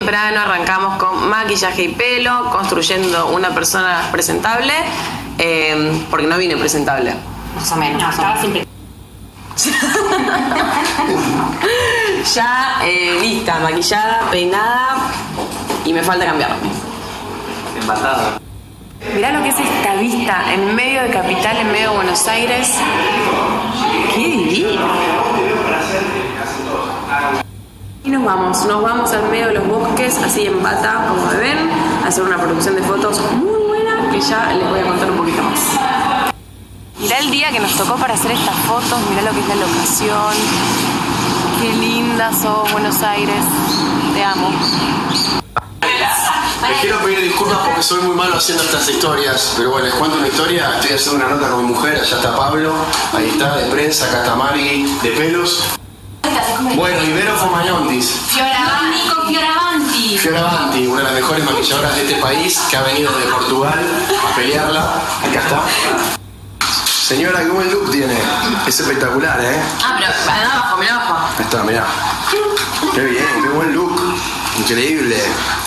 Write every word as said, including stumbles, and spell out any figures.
Temprano arrancamos con maquillaje y pelo, construyendo una persona presentable, eh, porque no vine presentable. Más o menos. No, estaba siempre. Ya eh, lista, maquillada, peinada y me falta cambiarme. Empatada. Mirá lo que es esta vista en medio de Capital, en medio de Buenos Aires. ¡Qué divino! Y nos vamos, nos vamos al medio de los bosques, así en bata, como me ven, a hacer una producción de fotos muy buena que ya les voy a contar un poquito más. Mirá el día que nos tocó para hacer estas fotos, mirá lo que es la locación. Qué linda sos, Buenos Aires. Te amo. Les quiero pedir disculpas porque soy muy malo haciendo estas historias, pero bueno, les cuento una historia. Estoy haciendo una nota con mi mujer, allá está Pablo, ahí está, de prensa, acá está Mari, de pelos. Bueno, Ibero Fomayondis. Nico Fioravanti. Fioravanti, una de las mejores maquilladoras de este país, que ha venido de Portugal a pelearla. Acá está. Señora, qué buen look tiene. Es espectacular, ¿eh? Ah, pero mirá abajo, mirá abajo. Ahí está, mirá. Qué bien, qué buen look. Increíble.